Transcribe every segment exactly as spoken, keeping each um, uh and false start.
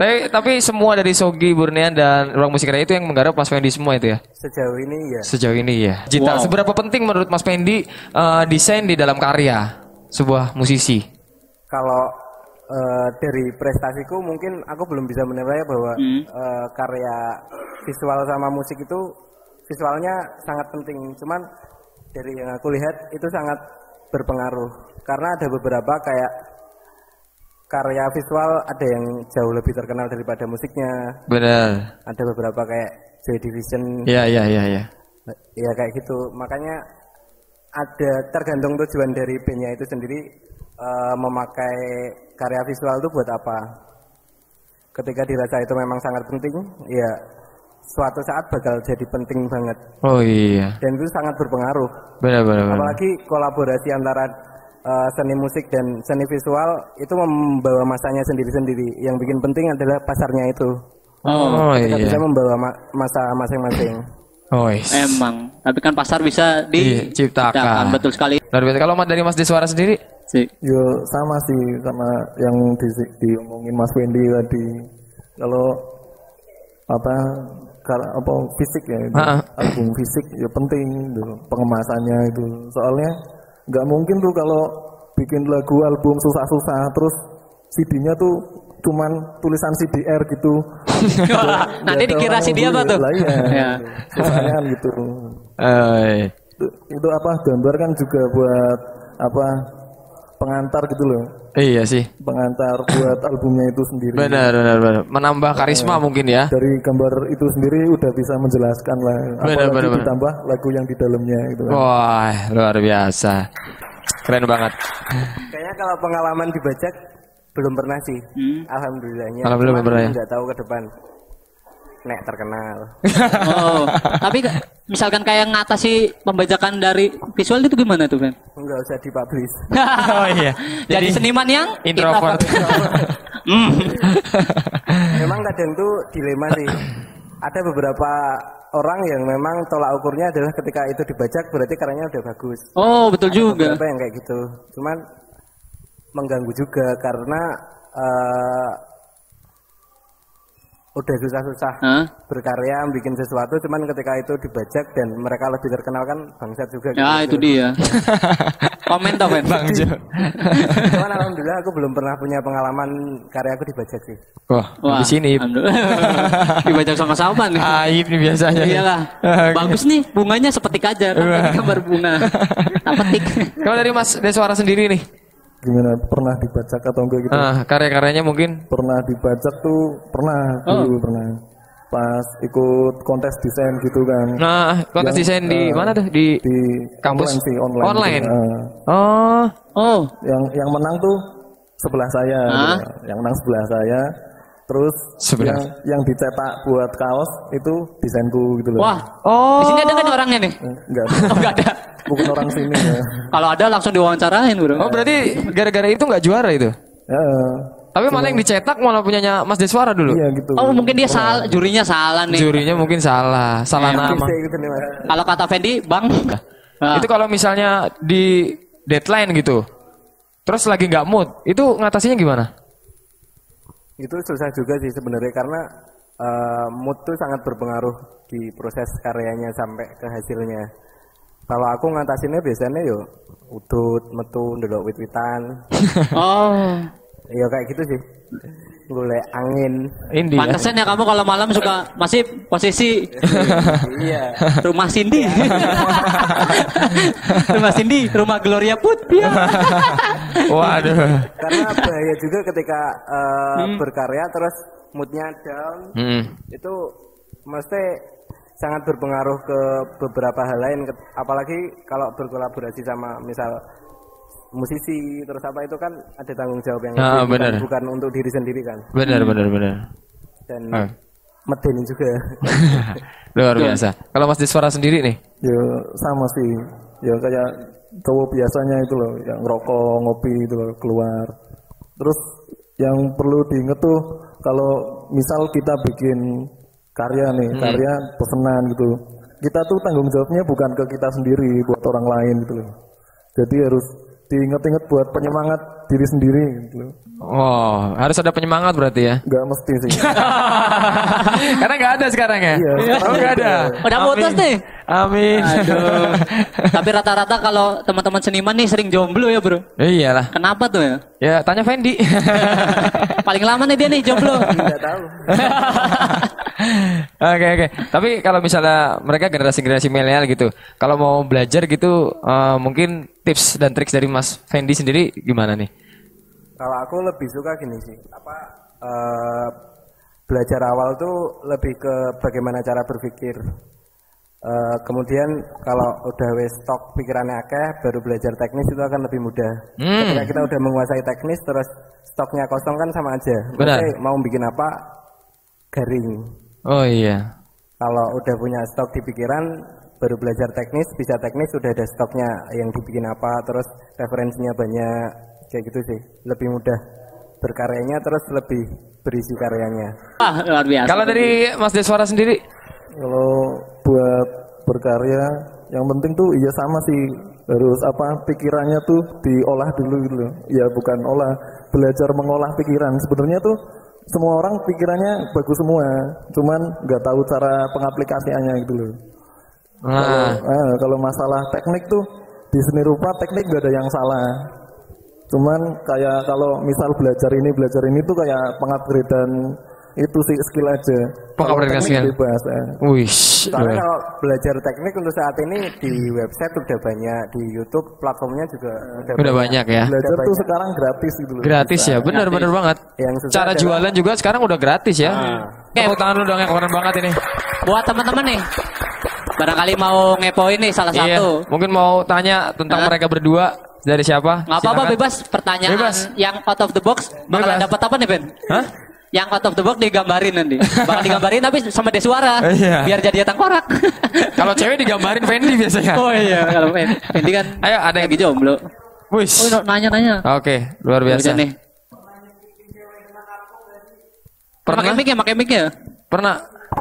Tapi tapi semua dari Sogi, Burnian dan Ruang Musik Raya itu yang menggarap Mas Fendi semua itu ya? Sejauh ini ya. Sejauh ini ya. Jita, wow. Seberapa penting menurut Mas Fendi uh, desain di dalam karya sebuah musisi? Kalau uh, dari prestasiku mungkin aku belum bisa menilai bahwa hmm. uh, karya visual sama musik itu visualnya sangat penting. Cuman dari yang aku lihat itu sangat berpengaruh. Karena ada beberapa kayak karya visual ada yang jauh lebih terkenal daripada musiknya. Benar. Ada beberapa kayak Joy Division. Iya, iya, iya, iya. Ya kayak gitu. Makanya ada tergantung tujuan dari bandnya itu sendiri uh, memakai karya visual itu buat apa. Ketika dirasa itu memang sangat penting, ya suatu saat bakal jadi penting banget. Oh iya. Dan itu sangat berpengaruh. Benar, benar, benar. Apalagi kolaborasi antara Uh, seni musik dan seni visual itu membawa masanya sendiri-sendiri. Yang bikin penting adalah pasarnya itu. Oh iya. Bisa membawa ma masa masing-masing. Oh yes. Emang. Tapi kan pasar bisa diciptakan. Betul sekali. Kalau dari Mas Deswara sendiri? Si. Yo sama sih sama yang di, diomongin Mas Fendi tadi. Kalau apa apa fisik ya itu, album fisik ya penting itu, pengemasannya itu. Soalnya nggak mungkin tuh kalau bikin lagu album susah-susah terus C D-nya tuh cuman tulisan C D R gitu. Nanti dikira C D apa tuh? Lah iya. Susahnya kan gitu. Uh, itu, itu apa gambar kan juga buat apa pengantar gitu loh. Iya sih. Pengantar buat albumnya itu sendiri. Benar, benar, benar. Menambah karisma nah, mungkin ya. Dari gambar itu sendiri udah bisa menjelaskan lah. Benar, apalagi benar, ditambah benar. Lagu yang di dalamnya itu kan. Wah, luar biasa. Keren banget. Kayaknya kalau pengalaman dibajak belum pernah sih. Hmm. Alhamdulillahnya. Alhamdulillah belum pernah. Enggak tahu ke depan. Nek terkenal. Oh, tapi misalkan kayak ngatasi pembajakan dari visual itu gimana tuh, Ben? Enggak usah dipublish. Oh iya. Jadi, Jadi seniman yang introvert. mm. Memang kadang tuh dilema sih. Ada beberapa orang yang memang tolak ukurnya adalah ketika itu dibajak berarti karyanya udah bagus. Oh, betul ada juga. Beberapa yang kayak gitu. Cuman mengganggu juga karena uh, udah susah-susah huh? berkarya bikin sesuatu, cuman ketika itu dibajak dan mereka lebih terkenal kan bangsat juga. Ya gitu. Itu dia. Komen tuh Ben. Bang Jo. Cuman alhamdulillah aku belum pernah punya pengalaman karya aku dibajak sih. Wah, Wah di sini. Dibajak sama sama nih. Aib nih biasanya. Iyalah. Bagus nih bunganya sepetik aja. Kan gambar bunga. Tak petik. Kalau dari Mas Deswara sendiri nih? Gimana, pernah dibajak atau enggak gitu? Ah, karya-karyanya mungkin? Pernah dibajak tuh, pernah oh. dulu pernah. Pas ikut kontes desain gitu kan. Nah, kontes yang, desain di uh, mana tuh? Di, di kampus? Online sih, online. Online? Gitu. Uh, oh. Oh. Yang yang menang tuh sebelah saya. Huh? Gitu. Yang menang sebelah saya. Terus sebelah. yang yang dicetak buat kaos itu desainku gitu loh. Wah. Oh. Di sini ada kan orangnya nih? Enggak ada. Oh, enggak ada. Bukan orang sini ya. Kalau ada langsung diwawancarain bro. Oh berarti gara-gara itu nggak juara itu? Ya. Tapi malah yang dicetak malah punyanya Mas Deswara dulu. Iya gitu. Oh mungkin dia salah, jurinya salah nih. Jurinya mungkin salah, salah eh, nama. Gitu kalau kata Fendi, Bang. Nah. Itu kalau misalnya di deadline gitu, terus lagi nggak mood, itu ngatasinya gimana? Itu susah juga sih sebenarnya karena uh, mood tuh sangat berpengaruh di proses karyanya sampai ke hasilnya. Kalau aku ngatasinnya biasanya yo udut, metu, ndelok wit-witan. Oh. Ya kayak gitu sih. Golek angin. Indi. Pantesan ya kamu kalau malam suka masih posisi. Iya. Rumah Cindy. Rumah Cindy, rumah Gloria Put. Ya. Waduh. Karena bahaya juga ketika uh, hmm. berkarya terus moodnya down. Hmm. Itu mesti sangat berpengaruh ke beberapa hal lain, apalagi kalau berkolaborasi sama misal musisi terus apa itu kan ada tanggung jawab yang ah, bukan, bukan untuk diri sendiri kan. Benar benar benar. Dan ah. medeni juga. Luar biasa. Kalau Mas Deswara sendiri nih? Ya sama sih. Ya kayak cowok biasanya itu loh, yang ngerokok, ngopi itu loh, keluar. Terus yang perlu diinget tuh kalau misal kita bikin karya nih, hmm. karya pesanan gitu. Kita tuh tanggung jawabnya bukan ke kita sendiri, buat orang lain gitu loh. Jadi harus diinget-inget buat penyemangat diri sendiri gitu. Oh, harus ada penyemangat berarti ya? Nggak mesti sih. Karena nggak ada sekarang ya? Iya, Oh, nggak ada. Udah putus nih. Amin. Aduh. Tapi rata-rata kalau teman-teman seniman nih sering jomblo ya, Bro. Iyalah. Kenapa tuh ya? Ya tanya Fendi. Paling lama nih dia nih jomblo. Tidak tahu. Oke oke. Tapi kalau misalnya mereka generasi-generasi milenial gitu, kalau mau belajar gitu, eh, mungkin tips dan trik dari Mas Fendi sendiri gimana nih? Kalau aku lebih suka gini sih, apa eh, belajar awal tuh lebih ke bagaimana cara berpikir. Eh, kemudian kalau udah wes stok pikirannya akeh, baru belajar teknis itu akan lebih mudah. Hmm. Ketika kita udah menguasai teknis, terus stoknya kosong kan sama aja. Benar. Maksudnya mau bikin apa, garing. Oh iya. Kalau udah punya stok di pikiran, baru belajar teknis, bisa teknis sudah ada stoknya yang dibikin apa, terus referensinya banyak, kayak gitu sih. Lebih mudah berkaryanya, terus lebih berisi karyanya. Ah, luar biasa. Kalau dari Mas Deswara sendiri? Kalau buat berkarya, yang penting tuh iya sama sih, harus apa pikirannya tuh diolah dulu gitu loh. Ya bukan olah, belajar mengolah pikiran. Sebenarnya tuh semua orang pikirannya bagus semua, cuman nggak tahu cara pengaplikasiannya gitu loh. Nah, Kalau, eh, kalau masalah teknik tuh di seni rupa teknik gak ada yang salah. Cuman kayak kalau misal belajar ini belajar ini tuh kayak pengupgradean itu sih skill aja. Kalau Pengupgradean teknik skill. bebas. Eh. wih. Soalnya kalau belajar teknik untuk saat ini di website udah banyak, di YouTube platformnya juga udah, Udah banyak ya. Belajar Udah tuh banyak. sekarang gratis gitu loh. Gratis ya, bener-bener banget. Yang susah Cara adalah- jualan juga sekarang udah gratis ya. Tepuk tangan lu dong yang keren banget ini. Buat teman-teman nih, barangkali mau ngepoin nih salah Iya, satu. mungkin mau tanya tentang Hah? mereka berdua dari siapa? Nggak apa-apa, Silakan. bebas. Pertanyaan Bebas. yang out of the box bakalan Bebas. dapat apa nih, Ben? Hah? Yang out of the box digambarin nanti. Bakal digambarin tapi sama Deswara. Iya. Biar jadi tengkorak. Kalau cewek digambarin Fendi biasanya. Oh iya, kalau Ben. Fendi kan Ayo ada yang lagi jomblo. Wih. Oh, nanya-nanya. Oke, luar biasa. Udah nih. Pernah? Pakai mic ya, pakai mic ya. Pernah.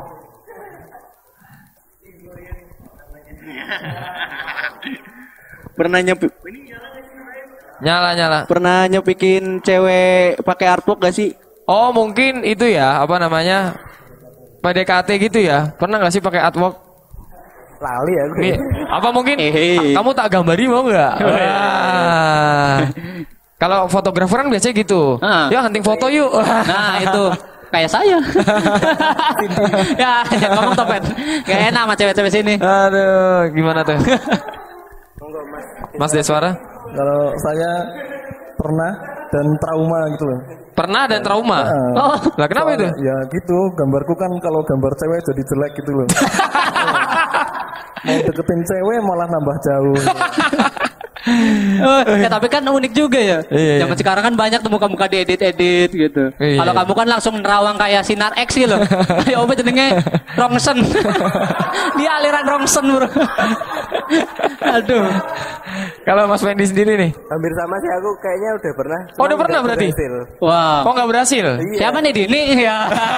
Pernah nyepi, Nyala nyala. pernah nyepikin cewek pakai artwork gak sih? Oh mungkin itu ya apa namanya P D K T gitu ya. Pernah nggak sih pakai artwork? Lali ya gue. Nih, apa mungkin Hehe. kamu tak gambari mau nggak? Wah. Kalau fotografer kan biasanya gitu. Ah. Ya hunting foto yuk. Nah, itu kayak saya. Ya, jangan ngomong topet. Gak enak sama cewek-cewek sini. Aduh, gimana tuh? Monggo Mas. Mas Deswara? Kalau saya pernah dan trauma gitu loh. Pernah dan trauma. Ah. Oh, Lah kenapa itu? Ya gitu, gambarku kan kalau gambar cewek jadi jelek gitu loh. Mau deketin cewek malah nambah jauh. oh, ya, tapi kan unik juga ya. Iya, Zaman iya. sekarang kan banyak tuh muka-muka diedit-edit gitu. Iya. Kalau kamu kan langsung nerawang kayak sinar X sih loh. Ya apa jenenge Rongsen. Dia aliran Rongsen, Bro. Aduh. Kalau Mas Fendi sendiri nih? Hampir sama sih aku kayaknya udah pernah. Oh, udah Cuma pernah nggak berarti? berhasil. Wow. Kok nggak berhasil? Iya. Siapa nih Dini? Ya.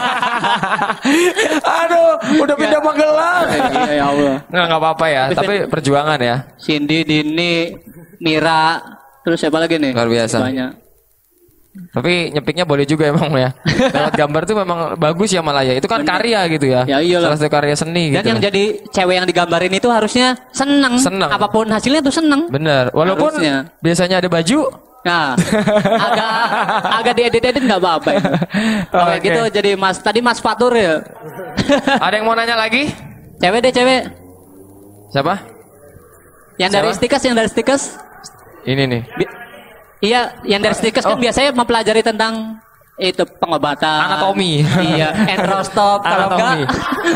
Aduh, udah pindah Magelang. Iya ya Allah. Nggak nggak apa-apa ya, tapi perjuangan ya. Cindy, Dini, Mira, terus siapa lagi nih? Luar biasa. Banyak. Tapi nyepiknya boleh juga emang ya. Lewat gambar tuh memang bagus ya malah ya. Itu kan karya gitu ya. Ya iyalah. Salah satu karya seni Dan gitu. yang jadi cewek yang digambarin itu harusnya seneng. Seneng. Apapun hasilnya tuh seneng. Bener. Walaupun Harusnya. biasanya ada baju. Nah, agak agak diedit-edit nggak apa-apa. itu. Oke, Oke. gitu jadi Mas. Tadi Mas Fatur ya. Ada yang mau nanya lagi? Cewek deh cewek. Siapa? Yang dari Siapa? stikes, yang dari stikes. Ini nih. Bi- iya, yang dari stikes kan Oh. biasanya mempelajari tentang itu pengobatan. Anatomi. Iya, enterostop. Kalau enggak, Anatomi.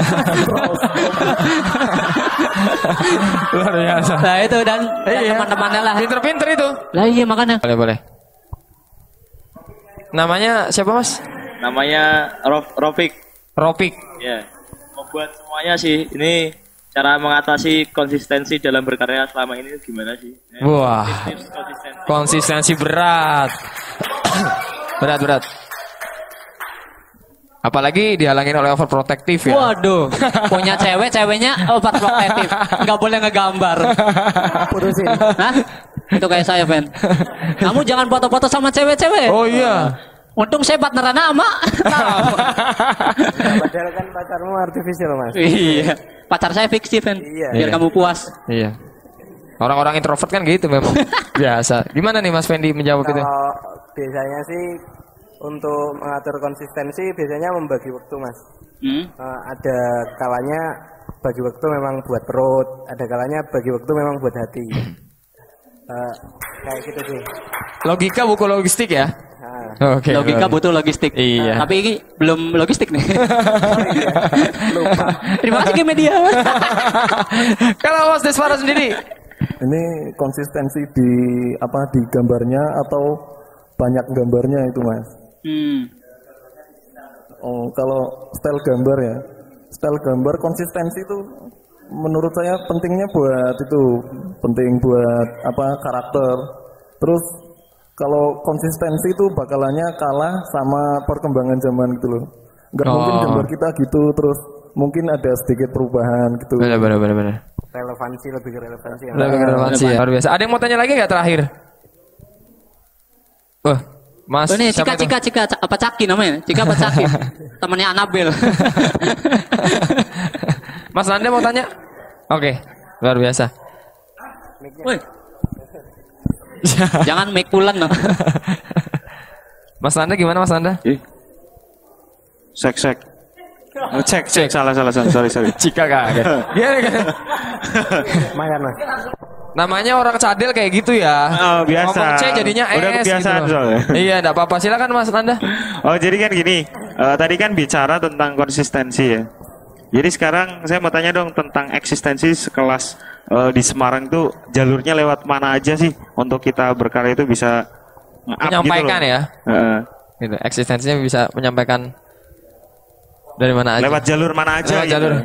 Luar biasa. nah itu dan, dan Iya. teman-temannya lah. Pinter-pinter itu. Lah iya makanya. Boleh boleh. Namanya siapa Mas? Namanya Rof, Rofik. Ropik. Ya. Mau buat semuanya sih. Ini cara mengatasi konsistensi dalam berkarya selama ini gimana sih? Ya, Wah. tips konsistensi. Konsistensi berat. berat berat. Apalagi dihalangin oleh overprotective ya. Waduh, punya cewek, ceweknya overprotective, nggak boleh ngegambar. Putusin. Hah? Itu kayak saya, Ben. Kamu jangan foto-foto sama cewek-cewek. Oh iya. Untung saya partneran sama. Padahal kan pacarmu artificial, Mas. Iya. Pacar saya fiksi, Ben. Iya. Biar Iya. kamu puas. Iya. Orang-orang introvert kan gitu memang. Biasa. Gimana nih Mas Fendi menjawab itu? Kalau biasanya sih untuk mengatur konsistensi biasanya membagi waktu, Mas. Hmm? Eh, ada kalanya bagi waktu memang buat perut, ada kalanya bagi waktu memang buat hati. Eh, kayak gitu sih. Logika buku logistik ya? Nah, Oke. Logika butuh logistik. Iya. Tapi ini belum logistik nih. lupa. Terima kasih ke media. Kalau Mas Deswara sendiri, Ini konsistensi di apa di gambarnya atau banyak gambarnya itu Mas? Hmm. Oh, kalau style gambar ya, style gambar konsistensi itu menurut saya pentingnya buat itu, penting buat apa karakter. Terus kalau konsistensi itu bakalannya kalah sama perkembangan zaman gitu loh. Nggak Oh. mungkin gambar kita gitu terus mungkin ada sedikit perubahan gitu. benar benar benar benar. Relevansi lebih ke relevansi. ya. Lebih ke relevansi ya. Luar biasa. Ada yang mau tanya lagi nggak terakhir? Wah, Mas. Oh, ini siapa Cika, itu? Cika, Cika, Ca- apa Caki namanya? Cika apa Caki? Temannya Anabel. Mas Nanda mau tanya? Oke, luar biasa. Woi. Jangan make pulen loh. Mas Nanda gimana Mas Nanda? Ih. Sek sek. Oh, cek cek salah salah salah sorry sorry. Cika kaget. Gimana kan? Makan, Mas. Namanya orang cadel kayak gitu ya. Oh, biasa. Ngomong C jadinya S Udah kebiasaan gitu. soalnya. Iya, enggak apa-apa. Silakan Mas Nanda. Oh jadi kan gini, eh, tadi kan bicara tentang konsistensi ya. Jadi sekarang saya mau tanya dong tentang eksistensi sekelas eh, di Semarang tuh jalurnya lewat mana aja sih untuk kita berkarya itu bisa nge-up Menyampaikan gitu loh. ya. Heeh. Gitu. Eksistensinya bisa menyampaikan dari mana aja. Lewat jalur mana aja? Lewat gitu. jalur.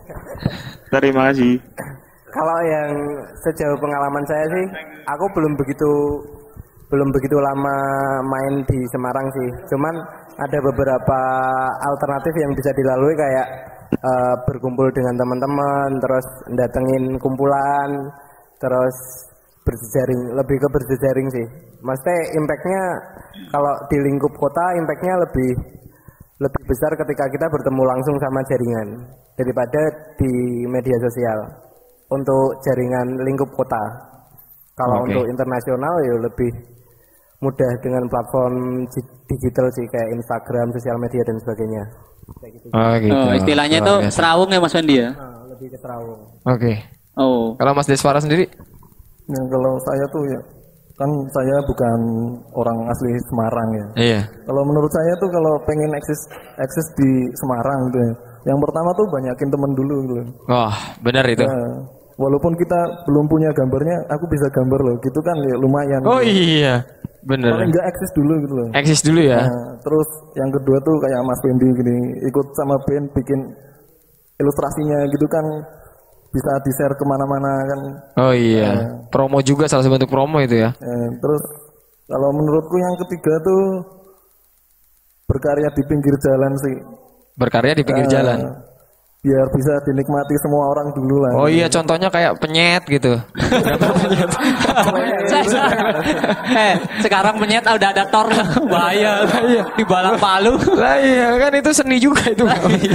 Terima kasih. Kalau yang sejauh pengalaman saya sih, aku belum begitu belum begitu lama main di Semarang sih. Cuman ada beberapa alternatif yang bisa dilalui kayak eh, berkumpul dengan teman-teman, terus datengin kumpulan, terus berjejaring, lebih ke berjejaring sih. Maksudnya impactnya kalau di lingkup kota impactnya lebih lebih besar ketika kita bertemu langsung sama jaringan daripada di media sosial. Untuk jaringan lingkup kota. Kalau Oke. untuk internasional ya lebih mudah dengan platform di- digital sih kayak Instagram, sosial media dan sebagainya. Kayak gitu. Oh, gitu. Oh, istilahnya Luar itu biasa. serawung ya Mas Fendi ya? Nah, lebih ke terawung. Oke. Oh. Kalau Mas Deswara sendiri? Ya, kalau saya tuh ya kan saya bukan orang asli Semarang ya. Iya. Kalau menurut saya tuh kalau pengen eksis eksis di Semarang tuh ya, yang pertama tuh banyakin temen dulu gitu. Wah, benar itu. Nah, walaupun kita belum punya gambarnya, aku bisa gambar loh, gitu kan ya lumayan. Oh gitu. iya. Benar. Paling enggak eksis dulu gitu loh. Eksis dulu ya. Nah, terus yang kedua tuh kayak Mas Fendi gini, ikut sama band bikin ilustrasinya gitu kan bisa di-share kemana-mana kan. Oh iya. Promo juga salah satu bentuk promo itu ya. Eh, terus kalau menurutku yang ketiga tuh berkarya di pinggir jalan sih. Berkarya di pinggir Eh, jalan. Biar bisa dinikmati semua orang dulu lah. Oh iya, contohnya kayak penyet gitu. eh, sekarang penyet udah ada tor bahaya di balak palu. Lah iya, kan itu seni juga itu.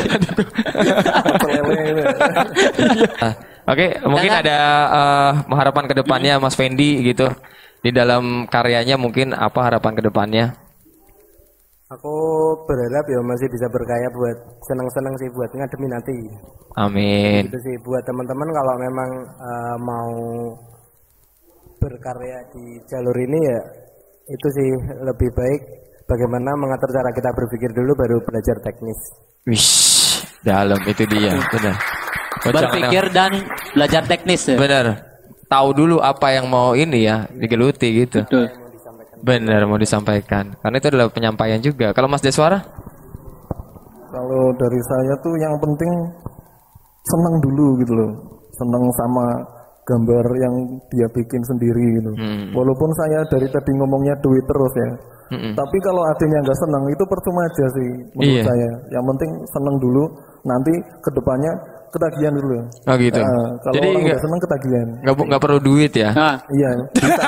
Nah, Oke, mungkin ada eh, harapan ke depannya Mas Fendi gitu. Di dalam karyanya mungkin apa harapan ke depannya? Aku berharap ya masih bisa berkarya buat seneng-seneng sih buat ngademin nanti. Amin. Itu sih buat teman-teman kalau memang eh, mau berkarya di jalur ini ya itu sih lebih baik bagaimana mengatur cara kita berpikir dulu baru belajar teknis. Wish, dalam itu dia, benar. Oh, jangan- Berpikir dan belajar teknis ya. benar. Tahu dulu apa yang mau ini ya, digeluti gitu. Betul. Benar, mau disampaikan. Karena itu adalah penyampaian juga. Kalau Mas Deswara? Kalau dari saya tuh yang penting seneng dulu gitu loh. Seneng sama gambar yang dia bikin sendiri gitu. Hmm. Walaupun saya dari tadi ngomongnya duit terus ya. Mm-mm. Tapi kalau adanya nggak seneng itu percuma aja sih menurut Iya. saya. Yang penting seneng dulu. Nanti kedepannya ketagihan dulu. Oh gitu. Nah, kalau Jadi orang nggak udah seneng ketagihan. nggak nggak perlu duit ya. Nah, Iya, bisa.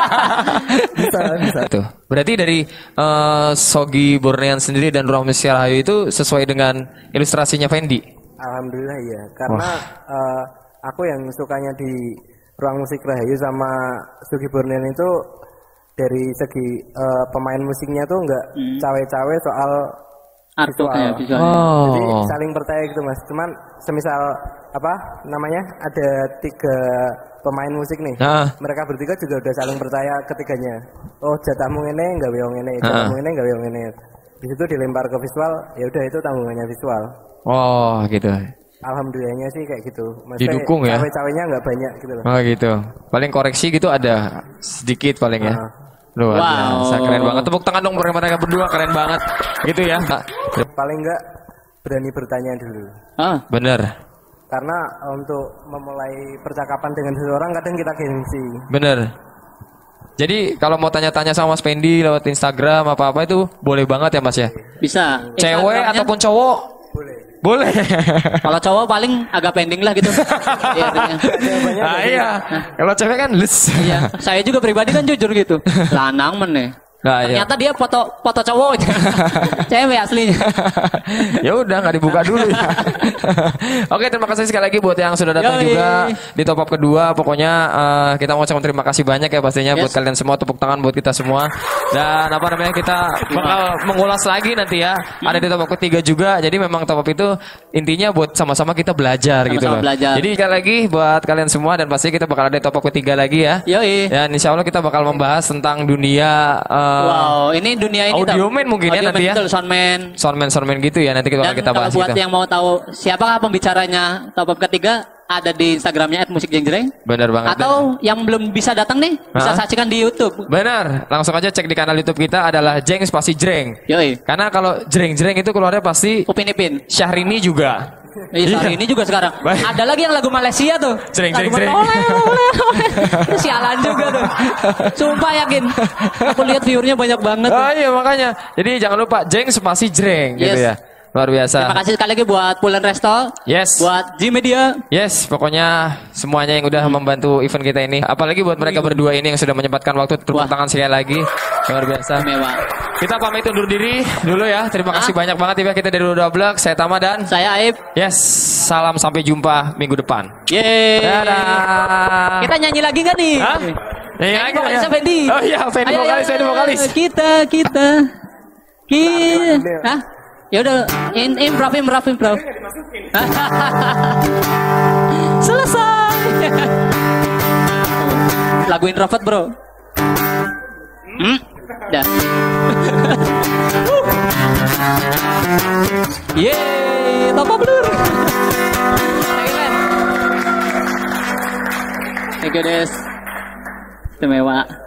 bisa, bisa. Tuh. Berarti dari eh, Sogi Bornean sendiri dan Ruang Musik Rahayu itu sesuai dengan ilustrasinya Fendi. Alhamdulillah ya, karena eh, aku yang sukanya di Ruang Musik Rahayu sama Sugi Bornean itu dari segi eh, pemain musiknya tuh nggak Hmm. cawe-cawe soal Arto visual. kayak visual. Jadi Oh. saling percaya gitu mas. Cuman semisal apa namanya ada tiga pemain musik nih, Nah. mereka bertiga juga udah saling percaya ketiganya. Oh jatahmu ini nggak wong ini, Ah. jatahmu ini nggak wong ini. Di situ dilempar ke visual, ya udah itu tanggungannya visual. Oh gitu. Alhamdulillahnya sih kayak gitu. Maksudnya Didukung ya? Cawe-cawenya nggak banyak gitu loh. Oh gitu. Paling koreksi gitu ada sedikit paling ya. Ah. Luar Wow. biasa, keren banget. Tepuk tangan dong buat mereka berdua, keren banget. Gitu ya. Paling nggak berani bertanya dulu. Ah, Bener, Karena untuk memulai percakapan dengan seseorang kadang kita gengsi. bener. Jadi kalau mau tanya-tanya sama Mas Fendi lewat Instagram apa-apa itu boleh banget ya Mas ya. bisa. Cewek Instagramnya, ataupun cowok Boleh. boleh. kalau cowok paling agak pending lah gitu. Iya, artinya. Nah, iya. Kalau cewek kan les. Iya, saya juga pribadi kan jujur gitu. Lanang meneh. Nah, iya. Ternyata dia foto foto cowok. Cewek aslinya. Ya udah nggak dibuka dulu ya. Oke, terima kasih sekali lagi buat yang sudah datang Yoi. juga di top up kedua. Pokoknya eh, kita mau ucapkan terima kasih banyak ya pastinya buat Yes. kalian semua, tepuk tangan buat kita semua. Dan apa namanya kita bakal mengulas lagi nanti ya. Ada di top up ketiga juga. Jadi memang top up itu intinya buat sama-sama kita belajar gitu loh. belajar. Jadi sekali lagi buat kalian semua dan pasti kita bakal ada di top up ketiga lagi ya. Yoi. Dan insya Allah kita bakal membahas tentang dunia eh, Wow, ini dunia ini Audio tau. man mungkin ya Audio nanti man, ya. betul, soundman. soundman soundman gitu ya nanti kita Dan bakal kita kalau bahas buat gitu. yang mau tahu siapa pembicaranya top up ketiga ada di Instagramnya at musik jeng-jreng. Benar banget. Atau yang belum bisa datang nih bisa Hah? saksikan di YouTube. Benar, langsung aja cek di kanal YouTube kita adalah Jeng spasi Jreng. Yoi. Karena kalau Jreng-Jreng itu keluarnya pasti Upin Ipin. Syahrini juga. Iya, hari ini juga sekarang. Baik. Ada lagi yang lagu Malaysia tuh. Jreng, Lagu jreng, jreng. Oleh, oleh, oleh. Itu sialan juga tuh. Sumpah yakin. Aku lihat viewernya banyak banget. Oh iya makanya. Jadi jangan lupa Jeng spasi Jreng gitu Yes. ya. Luar biasa. Terima kasih sekali lagi buat Pulen Resto. Yes. Buat G Media. Yes, pokoknya semuanya yang udah membantu event kita ini. Apalagi buat mereka berdua ini yang sudah menyempatkan waktu tepuk Wah. tangan sekali lagi. Luar biasa. Mewah. Kita pamit undur diri dulu ya. Terima kasih banyak banget ya kita dari Roda Blog. Saya Tama dan Saya Aib. yes, salam sampai jumpa minggu depan. Yeay. Dadah. Kita nyanyi lagi gak nih? Hah? Nyanyi Nyanyi lagi vokalisnya ya? Fendi. Oh iya, Fendi Ayo, vokalis, ayo, Fendi ayo. vokalis. Kita, kita. Kita. Hah? Ya udah, in, improv, improv, improv. Selesai. Lagu introvert, bro. Hmm? Dah. Yeay, top up blur. Thank you, Des. Istimewa.